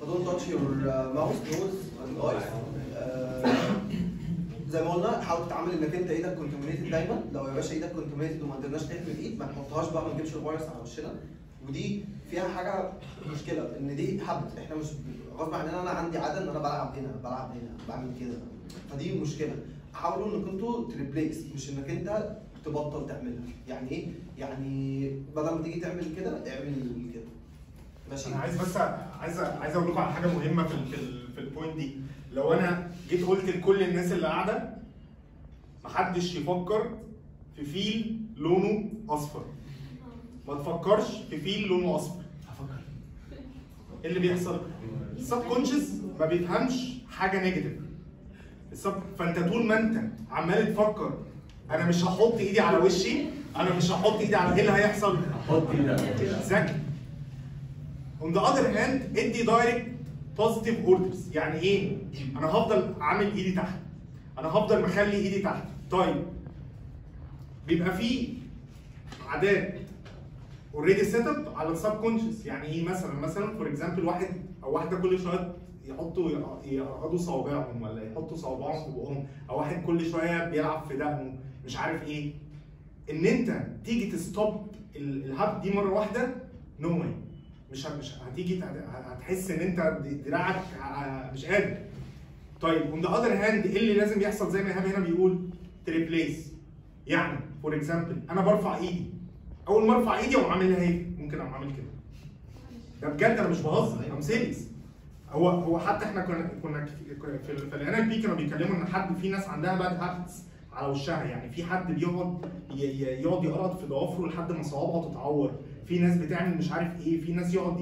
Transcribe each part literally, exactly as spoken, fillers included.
فدونت تاتش يور ماوس نوز اند ايز. زي ما قلنا حاول تتعامل انك انت ايدك كونتامينيتد دايما. لو يا باشا ايدك كونتامينيتد وما قدرناش نحمي الايد ما نحطهاش بقى، ما نجيبش الفيروس على وشنا. ودي فيها حاجه مشكله ان دي هابت، احنا مش غصب عننا. انا عندي عاده ان انا بلعب هنا بلعب هنا بعمل كده، فدي مشكله. حاولوا انكم انتوا تريبليس، مش انك انت تبطل تعملها. يعني ايه؟ يعني بدل ما تيجي تعمل كده اعمل كده. ماشي. انا عايز بس عايز عايز اقول لكم على حاجه مهمه في ال في, ال في البوينت دي. لو انا جيت قلت لكل الناس اللي قاعده محدش يفكر في فيل لونه اصفر، ما تفكرش في فيل لونه اصفر. هفكر ايه اللي بيحصل؟ السب كونشس ما بيفهمش حاجه نيجاتيف. السب فانت طول ما انت عمال تفكر انا مش هحط ايدي على وشي، انا مش هحط ايدي على ايه اللي هيحصل؟ هحط ايدي على ذكي. On the other hand ادي دايركت بوزيتيف اوردرز. يعني ايه؟ انا هفضل عامل ايدي تحت، انا هفضل مخلي ايدي تحت. طيب بيبقى في عادات اوريدي سيت اب على السب كونشس. يعني ايه مثلا؟ مثلا فور اكزامبل واحد او واحده كل شويه يحطوا يقعدوا صوابعهم ولا يحطوا صوابعهم في بقهم، او واحد كل شويه بيلعب في دقنه مش عارف ايه. ان انت تيجي تستوب الهاب دي مره واحده نو واي. مش مش هتيجي هتحس ان انت دراعك مش قادر. طيب اون ذا اذر هاند ايه اللي لازم يحصل؟ زي ما ايهاب هنا بيقول تريبليس. يعني فور اكزامبل انا برفع ايدي، اول ما ارفع ايدي اقوم عاملها ايه؟ ممكن اقوم عامل كده. ده بجد انا مش بهزر، ام سيريس. هو هو حتى احنا كنا كنا في الان ال بي كانوا بيتكلموا ان حد في ناس عندها باد هابتس على وشها. يعني في حد بيقعد يقعد يقرض في ضوافره لحد ما صوابعه تتعور، في ناس بتعمل مش عارف ايه، في ناس يقعد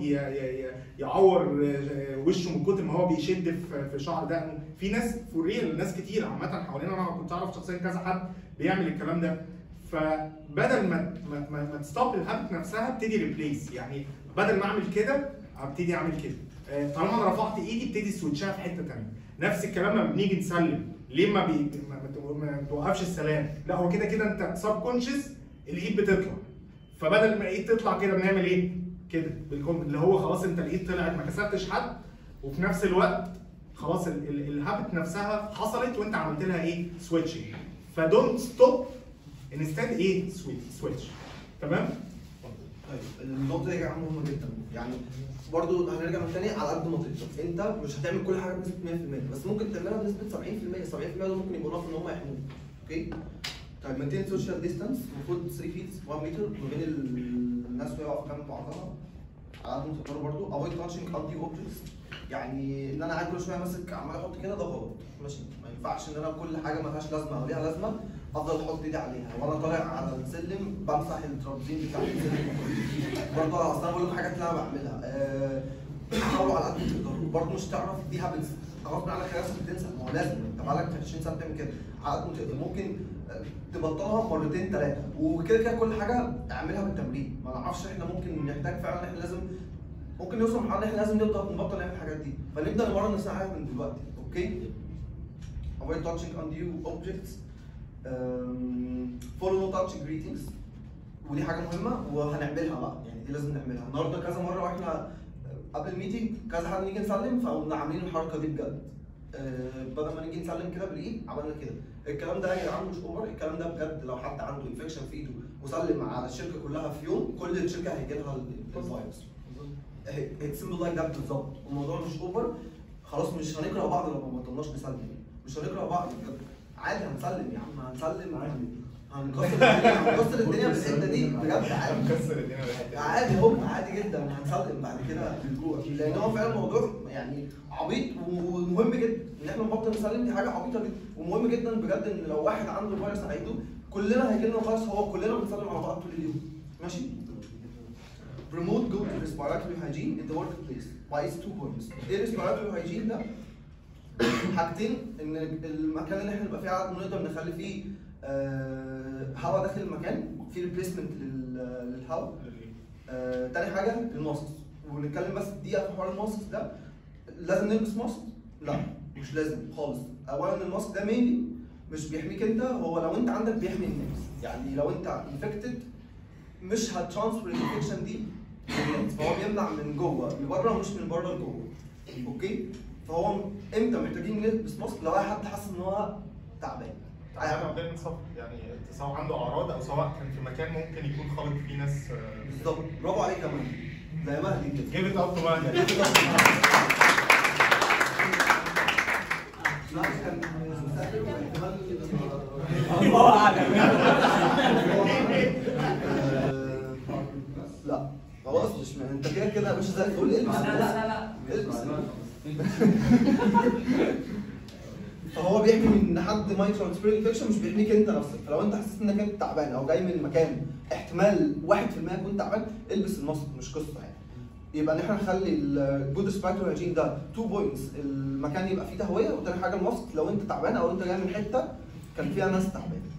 يعور وشه من كتر ما هو بيشد في شعر دقنه، في ناس فور ريل، ناس كتير عامه حوالينا. انا كنت اعرف شخصيا كذا حد بيعمل الكلام ده. فبدل ما ما, ما, ما تستوب الهابت نفسها ابتدي ريبليس. يعني بدل ما اعمل كده ابتدي اعمل كده. طالما انا رفعت ايدي ابتدي سويتشها في حته ثانيه. نفس الكلام لما بنيجي نسلم، ليه ما, بي... ما توقفش السلام؟ لا هو كده كده انت سب كونشس الايد بتطلع، فبدل ما الايد تطلع كده بنعمل ايه؟ كده بالكم اللي هو خلاص انت الايد طلعت ما كسرتش حد، وفي نفس الوقت خلاص الهابت نفسها حصلت وانت عملت لها ايه؟ سويتشنج. فدونت ستوب انستاد ايه؟ سويتش. تمام؟ طيب النقطه دي يا جماعه مهمه جدا. يعني برضه هنرجع من تاني على قد ما تقدر. انت مش هتعمل كل حاجه بنسبه مية في المية، بس ممكن تعملها بنسبه سبعين في المية. سبعين في المية دول ممكن يبقوا ناقص ان هم يحموك. اوكي؟ طيب مينتين سوشيال ديستانس، المفروض ثلاثة فيت واحد متر ما بين الناس وهي واقفه جنب بعضها على قد ما تقدروا. برضه افويد تاتشنج انتي اوبجكتس. يعني ان انا قاعد كل شويه ماسك عمال احط كده، ده غلط. ماشي؟ ما ينفعش ان انا كل حاجه ما لهاش لازمه او ليها لازمه افضل احط ايدي عليها وانا طالع على السلم بمسح الترابزين بتاع السلم. برضه اصل انا بقول لكم حاجات اللي انا بعملها. أه حاولوا على قد ما تقدروا. برضه مش تعرف دي هابتس غصب عنك خلاص بتنسى. ما هو لازم انت بقالك عشرين سنه بتعمل كده. على قد ما تقدر ممكن تبطلها مرتين ثلاثه، وكده كده كل حاجه اعملها بالتمرين. ما نعرفش احنا ممكن نحتاج فعلا احنا لازم ممكن نوصل لمرحله ان احنا لازم نبدا نبطل نعمل الحاجات دي، فنبدا نمرن نفسنا عليها من دلوقتي. اوكي؟ avoid touching undue objects. follow no touch greetings. ودي حاجه مهمه وهنعملها بقى. يعني دي لازم نعملها. النهارده كذا مره واحنا قبل الميتنج كذا حد نيجي نسلم فقمنا عاملين الحركه دي بجد. أه بدل ما نيجي نسلم كده بالايد عملنا كده. الكلام ده يا جدعان مش اوفر. الكلام ده بجد. لو حد عنده انفكشن في ايده وسلم على الشركه كلها في يوم، كل الشركه هيجي لها الفيروس. اتس سيمبل لايك ده بالظبط. الموضوع مش اوفر. خلاص مش هنكره بعض لو ما بطلناش نسلم. مش هنكره بعض بجد. عادي هنسلم يا عم، هنسلم عادي. هنكسر الدنيا هنكسر الدنيا بالحته دي بجد عادي. هنكسر الدنيا بالحته عادي هوب عادي جدا. هنسلم بعد كده بالجوع، لان هو فعلا الموضوع يعني عبيط ومهم جدا ان احنا نبطل نسلم. دي حاجه عبيطه جدا ومهم جدا بجد. ان لو واحد عنده فيروس على ايده كلنا هيجي لنا فيروس. هو كلنا بنسلم على بعض طول اليوم. ماشي؟ promote good respiratory hygiene in the workplace by its two points. ايه respiratory hygiene ده؟ حاجتين. ان المكان اللي احنا نبقى فيه عدد نقدر نخلي فيه آه هواء داخل المكان، في ريبليسمنت للهواء. آه تاني حاجه الماسك. ونتكلم بس دقيقه في حوار الماسك ده. لازم نلبس ماسك؟ لا مش لازم خالص. اولا الماسك ده مينلي مش بيحميك انت، هو لو انت عندك بيحمي الناس. يعني لو انت انفكتد مش هترانسفير الانفكشن دي للناس، فهو بيمنع من جوه لبره مش من بره لجوه. اوكي؟ فهو امتى محتاجين نلبس ماسك؟ لو اي حد حاسس ان هو تعبان. تعبان او جاي من سفر، يعني سواء عنده اعراض او سواء كان في مكان ممكن يكون خالط فيه ناس. بالظبط، برافو عليك يا مهدي. زي مهدي كده. جيب ات اب تو مهدي. لا كان مسافر واحتمال الله اعلم. لا خلاص مش م- انت كده كده يا باشا زي الفل. البس لا لا لا البس فهو بيحمي من حد مايكرو ترانسفير انفكشن، مش بيحميك انت نفسك. فلو انت حسيت انك انت تعبان او جاي من مكان احتمال واحد في المية يكون تعبان، البس الماسك، مش قصه يعني. يبقى ان احنا نخلي الجود ريسبيراتوري هايجين ده تو بوينتس، المكان يبقى فيه تهويه، وتاني حاجه الماسك لو انت تعبان او انت جاي من حته كان فيها ناس تعبانه.